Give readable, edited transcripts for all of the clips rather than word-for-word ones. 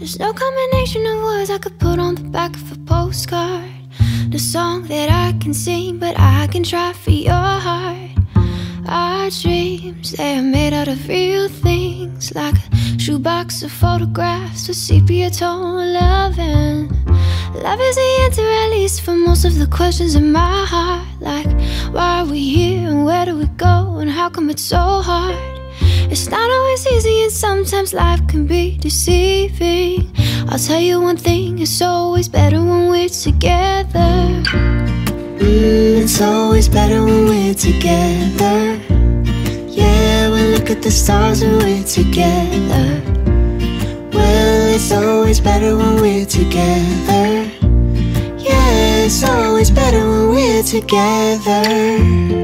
There's no combination of words I could put on the back of a postcard. The song that I can sing, but I can try for your heart. Our dreams, they are made out of real things, like a shoebox of photographs with sepia tone loving. Love is the answer, at least for most of the questions in my heart. Like, why are we here and where do we go and how come it's so hard? It's not always easy and sometimes life can be deceiving. I'll tell you one thing, it's always better when we're together. It's always better when we're together. Yeah, we look at the stars when we're together. Well, it's always better when we're together. Yeah, it's always better when we're together.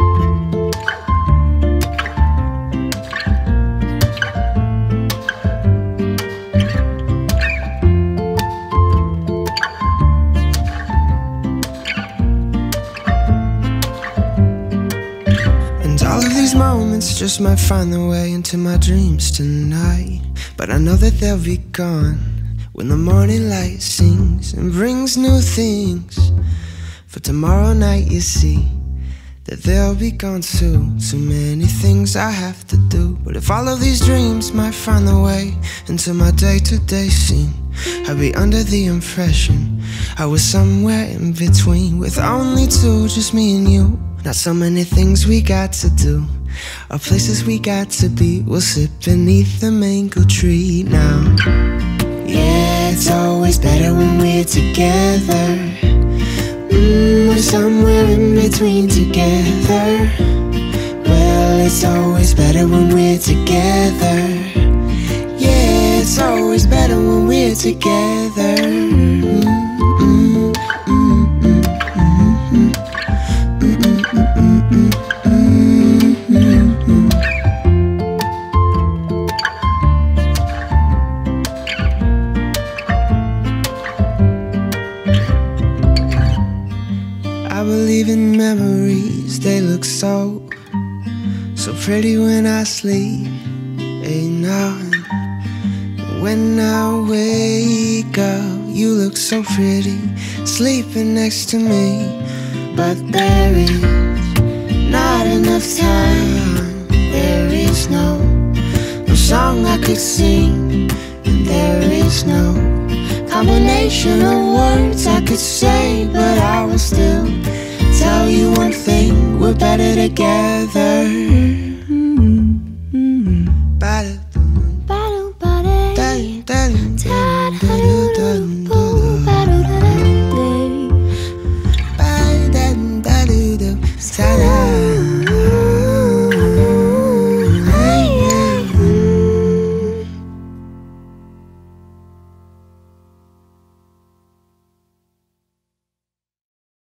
Moments just might find their way into my dreams tonight, but I know that they'll be gone when the morning light sings and brings new things. For tomorrow night you see that they'll be gone too. Too many things I have to do, but if all of these dreams might find their way into my day-to-day scene, I'd be under the impression I was somewhere in between, with only two, just me and you. Not so many things we got to do, or places we got to be. We'll sit beneath the mango tree now. Yeah, it's always better when we're together. We're somewhere in between together. Well, it's always better when we're together. Yeah, it's always better when we're together. I believe in memories, they look so pretty when I sleep. Now when I wake up, you look so pretty sleeping next to me. But there is not enough time, there is no song I could sing, and there is no combination of words I could say. But I will still tell you one thing, we're better together.